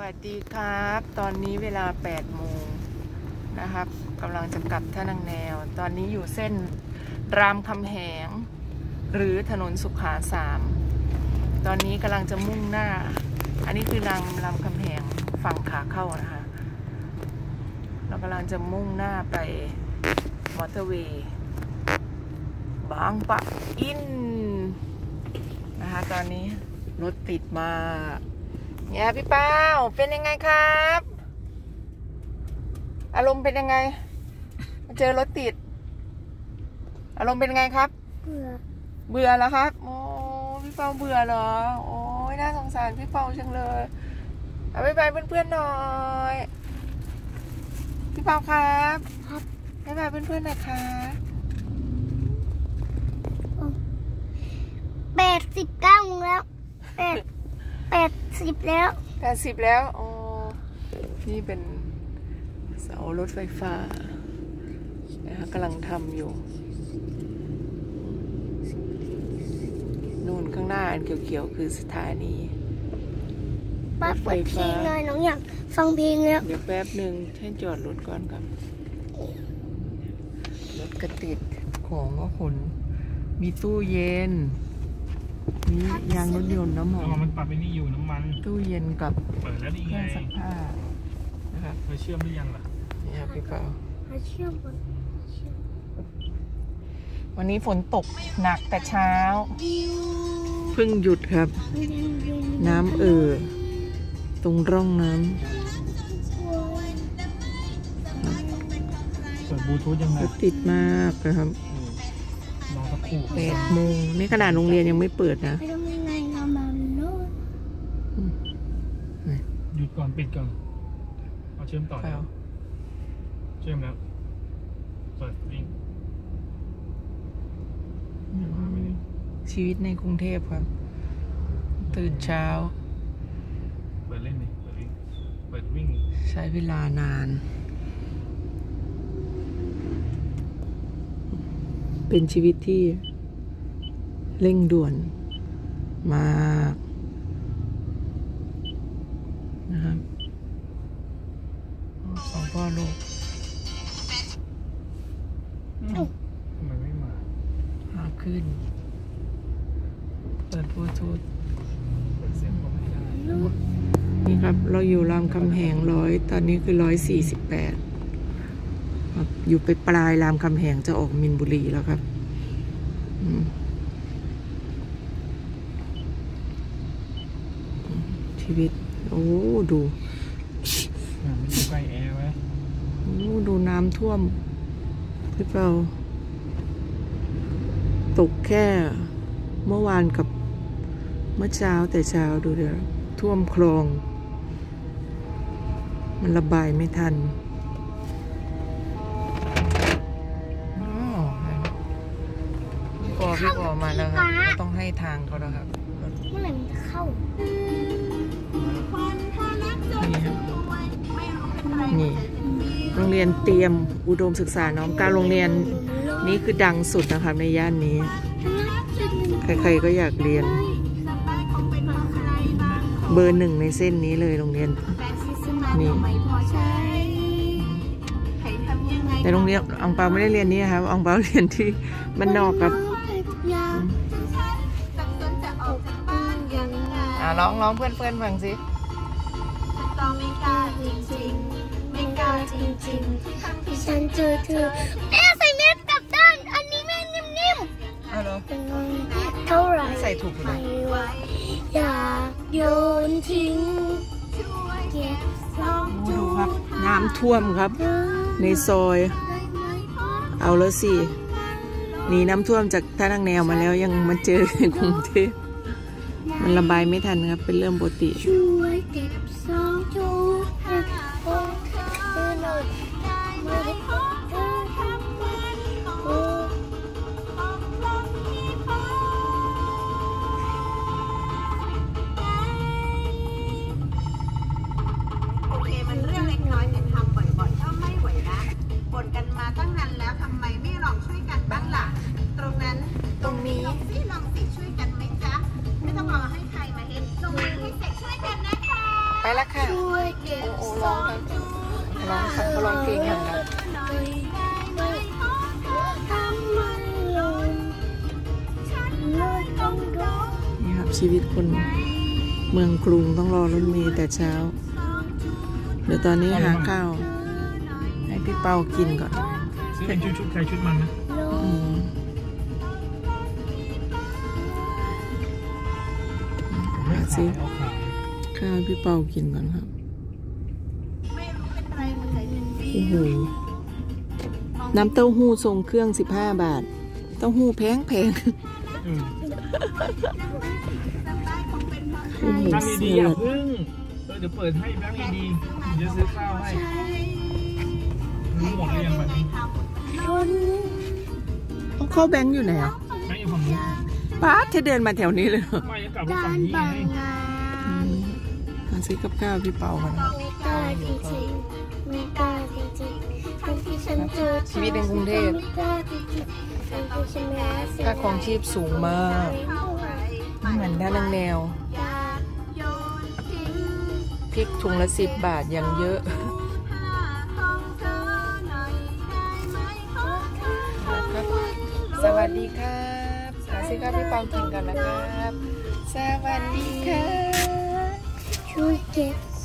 วัสดีครับตอนนี้เวลา8 โมงนะครับกำลังจะกลับท่านังแนวตอนนี้อยู่เส้นรามคำแหงหรือถนนสุขา3ตอนนี้กำลังจะมุ่งหน้าอันนี้คือรามคำแหงฝั่งขาเข้านะคะเรากำลังจะมุ่งหน้าไปมอเตอร์เวย์บางปะอินนะคะตอนนี้รถติดมาเนี่ยพี่เป้าเป็นยังไงครับอารมณ์เป็นยังไงมาเจอรถติดอารมณ์เป็นยังไงครับเบื่อแล้วครับโอ้พี่เป้าเบื่อเหรอโอ้ยน่าสงสารพี่เป้าจังเลยเอาไปเพื่อนๆหน่อยพี่เป้าครับไปเพื่อนๆหน่อยค่ะ 89แล้ว80แล้ว 80แล้วโอ้นี่เป็นเสารถไฟฟ้านะคะกำลังทำอยู่นู่นข้างหน้าอันเขียวๆคือสถานีป้าเปิดเพลงหน่อยน้องอยากฟังเพลงแล้วเดี๋ยวแป๊บหนึ่งให้จอดรถก่อนครับรถกระติดของก็ขนมีตู้เย็นมียางรถยนต์น้ำมันมันปรับไปนี่อยู่น้ำมันตู้เย็นกับเปิดแล้วนี่ไงซักผ้านะครับไปเชื่อมหรือยังล่ะนี่ครับพี่เปาเชื่อมวันนี้ฝนตกหนักแต่เช้าเพิ่งหยุดครับน้ำตรงร่องน้ำเปิดบลูทูธยังไงติดมากนะครับรอสักครู่ 8 โมงนี่ขนาดโรงเรียนยังไม่เปิดนะหยุดก่อนปิดก่อนเอาเชื่อมต่อแล้วเชื่อมแล้วเปิดวิ่งชีวิตในกรุงเทพครับตื่นเช้าเปิดเล่นดิเปิดวิ่งใช้เวลานานเป็นชีวิตที่เร่งด่วนมากนะครับสองพ่อลูกทำไมไม่มาขึ้นเปิดบลูทูธเปิดเสียงก็ไม่ได้นี่ครับเราอยู่รามคำแหง100ตอนนี้คือ148อยู่ไปปลายรามคำแหงจะออกมินบุรีแล้วครับชีวิตโอ้ดูมันอยู่ใกล้แอร์ไว้โอ้ดูน้ำท่วมพี่เปาตกแค่เมื่อวานกับเมื่อเช้าแต่เช้าดูเดี๋ยวท่วมคลองมันระบายไม่ทันพี่ปอมาแล้วครับต้องให้ทางเขาแล้วครับเมื่อไหร่มันจะเข้านี่โรงเรียนเตรียมอุดมศึกษาน้อมกล้าโรงเรียนนี้คือดังสุดนะครับในย่านนี้ใครๆก็อยากเรียนเบอร์ 1ในเส้นนี้เลยโรงเรียนนี่แต่โรงเรียนอังเปาไม่ได้เรียนนี่ครับอังเปาเรียนที่บ้านนอกครับร้องเพื่อนฟังสิไม่กล้าจริงๆที่ฉันเจอเธอแม่ใส่เม็ดกับด้านอันนี้แม่นิ่มๆเท่าไรใส่ถูกเลยอยากโยนทิ้งดูครับน้ำท่วมครับในซอยเอาแล้วสิหนีน้ำท่วมจากท่านังแนวมาแล้วยังมาเจอในกรุงเทพมันระบายไม่ทันครับเป็นเรื่องปกติมันเรื่องเล็กน้อยแต่ทำบ่อยๆก็ไม่ไหวนะบ่นกันมาตั้งนานแล้วทำไมไม่ลองช่วยกันบ้างล่ะตรงนั้นตรงนี้ลองสิช่วยกันไหมจ๊ะไม่ต้องรอให้ใครมาเห็นลงมือให้เสร็จช่วยกันนะช่วยเก็บโอ้ร้องเขาร้องเพลงอย่างนั้นทำไมลงฉันเลยต้องรอนี่ครับชีวิตคนเมืองกรุงต้องรอรถเมล์แต่เช้า เดี๋ยวตอนนี้หาข้าวให้พี่เปากินก่อนซื้อเป็นชุดใครชุดมันนะอืมหาซื้อเอาขายข้าวให้พี่เปากินก่อนครับโอ้โหน้ำเต้าหู้ทรงเครื่อง15 บาทเต้าหู้แพงโอ้โหแบงค์ดีๆอย่าพึ่งเดี๋ยวเปิดให้แบงค์ดีๆเดี๋ยวซื้อข้าวให้รู้หมดหรือยังแบบนี้เข้าแบงค์อยู่ไหนอ่ะแบงค์อยู่ฝั่งนู้นป้าเธอเดินมาแถวนี้เลยเหรอไม่ยังกลับไปด้าฝั่งนนี้ไงบางงามหาซื้อกับข้าวพี่เปากันนะไม่กล้าจริงๆไม่กล้าจริงๆทั้งที่ฉันเจอชีวิตในกรุงเทพไม่กล้าจริงๆทั้งที่ฉันแม้เสียค่าครองชีพสูงมากไม่เหมือนด้านนางแนวพริกถุงละ10 บาทอย่างเยอะสวัสดีครับหาซื้อข้าวพี่เปากินกันนะครับ สวัสดีครับช่วยเก็บ